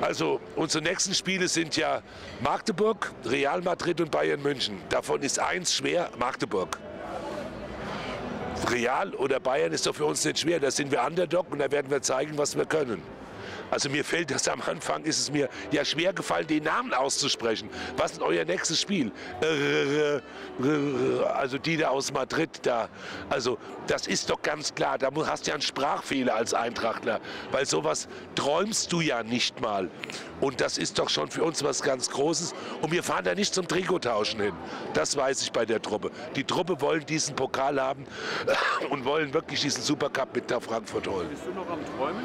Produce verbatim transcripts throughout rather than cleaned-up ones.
Also unsere nächsten Spiele sind ja Magdeburg, Real Madrid und Bayern München. Davon ist eins schwer, Magdeburg. Real oder Bayern ist doch für uns nicht schwer. Da sind wir Underdog und da werden wir zeigen, was wir können. Also mir fällt das am Anfang, ist es mir ja schwer gefallen, den Namen auszusprechen. Was ist euer nächstes Spiel? Also die da aus Madrid da. Also das ist doch ganz klar, da hast du ja einen Sprachfehler als Eintrachtler, weil sowas träumst du ja nicht mal. Und das ist doch schon für uns was ganz Großes. Und wir fahren da nicht zum Trikottauschen hin. Das weiß ich bei der Truppe. Die Truppe wollen diesen Pokal haben und wollen wirklich diesen Supercup mit nach Frankfurt holen. Bist du noch am Träumen?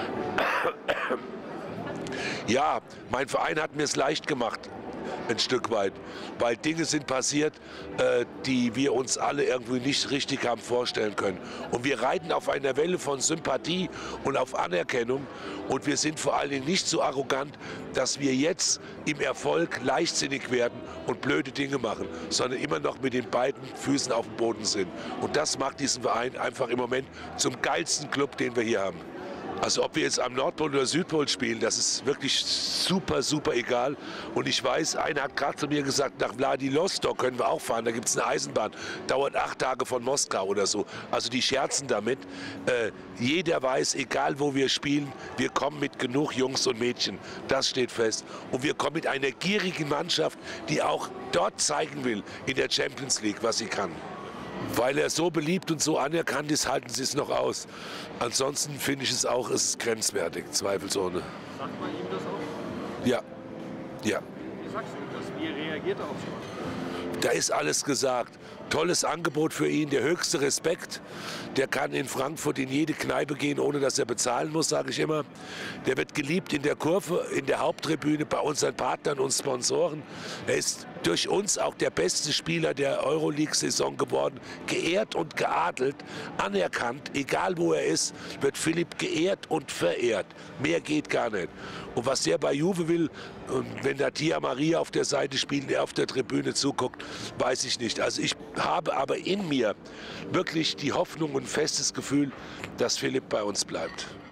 Ja, mein Verein hat mir es leicht gemacht, ein Stück weit, weil Dinge sind passiert, äh, die wir uns alle irgendwie nicht richtig haben vorstellen können. Und wir reiten auf einer Welle von Sympathie und auf Anerkennung und wir sind vor allen Dingen nicht so arrogant, dass wir jetzt im Erfolg leichtsinnig werden und blöde Dinge machen, sondern immer noch mit den beiden Füßen auf dem Boden sind. Und das macht diesen Verein einfach im Moment zum geilsten Club, den wir hier haben. Also ob wir jetzt am Nordpol oder Südpol spielen, das ist wirklich super, super egal. Und ich weiß, einer hat gerade zu mir gesagt, nach Wladiwostok können wir auch fahren, da gibt es eine Eisenbahn. Dauert acht Tage von Moskau oder so. Also die scherzen damit. Äh, jeder weiß, egal wo wir spielen, wir kommen mit genug Jungs und Mädchen. Das steht fest. Und wir kommen mit einer gierigen Mannschaft, die auch dort zeigen will, in der Champions League, was sie kann. Weil er so beliebt und so anerkannt ist, halten sie es noch aus. Ansonsten finde ich es auch, es ist grenzwertig, zweifelsohne. Sagt man ihm das auch? Ja, ja. Wie sagst du ihm das? Wie reagiert er auf sowas? Da ist alles gesagt. Tolles Angebot für ihn, der höchste Respekt. Der kann in Frankfurt in jede Kneipe gehen, ohne dass er bezahlen muss, sage ich immer. Der wird geliebt in der Kurve, in der Haupttribüne, bei unseren Partnern und Sponsoren. Er ist durch uns auch der beste Spieler der Euroleague-Saison geworden. Geehrt und geadelt, anerkannt, egal wo er ist, wird Philipp geehrt und verehrt. Mehr geht gar nicht. Und was der bei Juve will, und wenn da Tia Maria auf der Seite spielt, der auf der Tribüne zuguckt, weiß ich nicht. Also ich habe aber in mir wirklich die Hoffnung und ein festes Gefühl, dass Philipp bei uns bleibt.